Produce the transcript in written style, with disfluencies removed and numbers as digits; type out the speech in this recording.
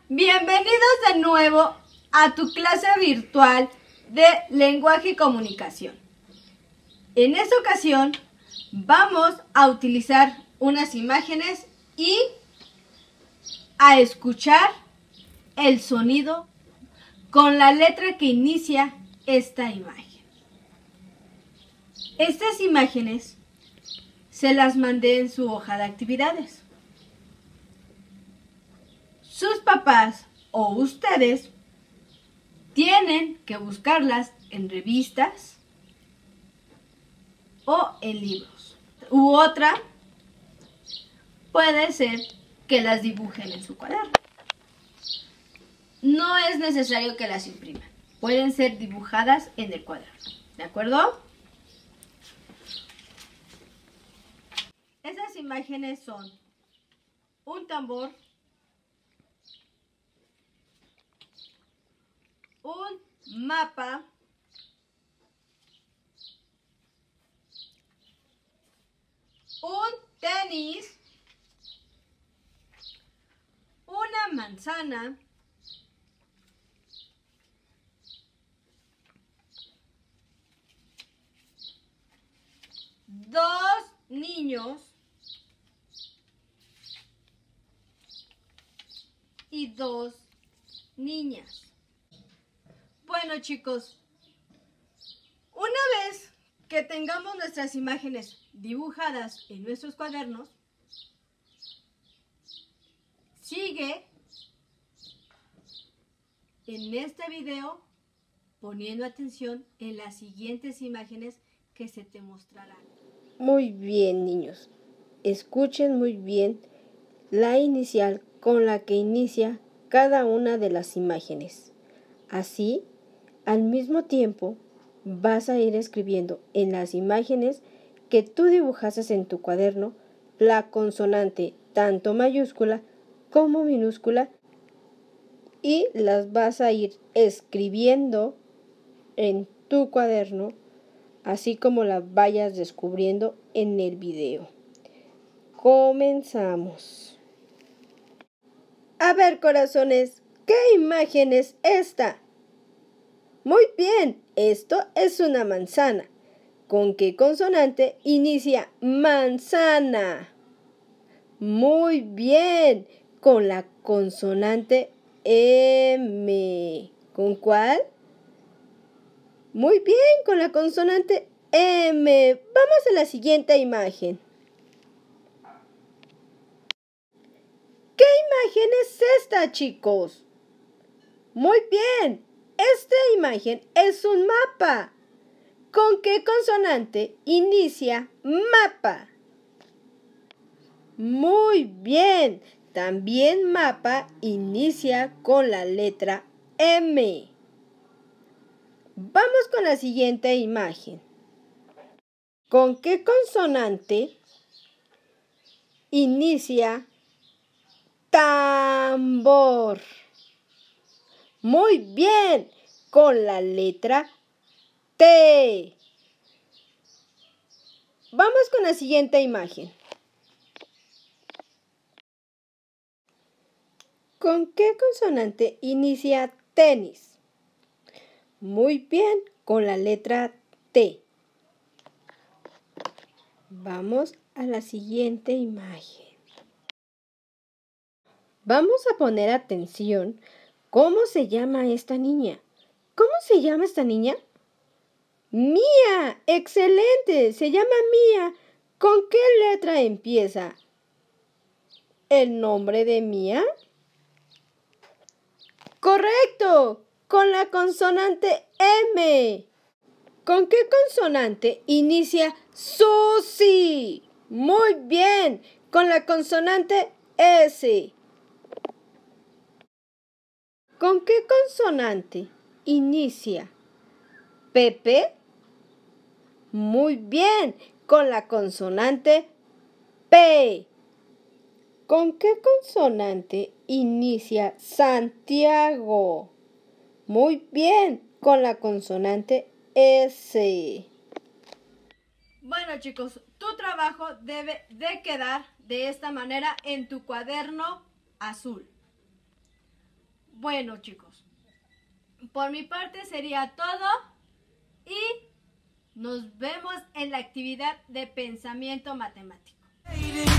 Bienvenidos de nuevo a tu clase virtual de lenguaje y comunicación. En esta ocasión vamos a utilizar unas imágenes y a escuchar el sonido con la letra que inicia esta imagen. Estas imágenes se las mandé en su hoja de actividades. Sus papás o ustedes tienen que buscarlas en revistas o en libros. U otra puede ser que las dibujen en su cuaderno. No es necesario que las impriman. Pueden ser dibujadas en el cuaderno. ¿De acuerdo? Esas imágenes son un tambor, un mapa, un tenis, una manzana, dos niños y dos niñas. Bueno, chicos, una vez que tengamos nuestras imágenes dibujadas en nuestros cuadernos, sigue en este video poniendo atención en las siguientes imágenes que se te mostrarán. Muy bien, niños. Escuchen muy bien la inicial con la que inicia cada una de las imágenes. Así, al mismo tiempo, vas a ir escribiendo en las imágenes que tú dibujaste en tu cuaderno la consonante tanto mayúscula como minúscula y las vas a ir escribiendo en tu cuaderno así como las vayas descubriendo en el video. Comenzamos. A ver, corazones, ¿qué imagen es esta? Muy bien, esto es una manzana. ¿Con qué consonante inicia manzana? Muy bien, con la consonante M. ¿Con cuál? Muy bien, con la consonante M. Vamos a la siguiente imagen. ¿Qué imagen es esta, chicos? Muy bien, esta imagen es un mapa. ¿Con qué consonante inicia mapa? Muy bien, también mapa inicia con la letra M. Vamos con la siguiente imagen. ¿Con qué consonante inicia tambor? Muy bien, con la letra T. Vamos con la siguiente imagen. ¿Con qué consonante inicia tenis? Muy bien, con la letra T. Vamos a la siguiente imagen. Vamos a poner atención. ¿Cómo se llama esta niña? ¿Cómo se llama esta niña? Mía. Excelente. Se llama Mía. ¿Con qué letra empieza el nombre de Mía? Correcto. Con la consonante M. ¿Con qué consonante inicia Susi? Muy bien, con la consonante S. ¿Con qué consonante inicia Pepe? Muy bien, con la consonante P. ¿Con qué consonante inicia Santiago? Muy bien, con la consonante S. Bueno, chicos, tu trabajo debe de quedar de esta manera en tu cuaderno azul. Bueno, chicos, por mi parte sería todo y nos vemos en la actividad de pensamiento matemático.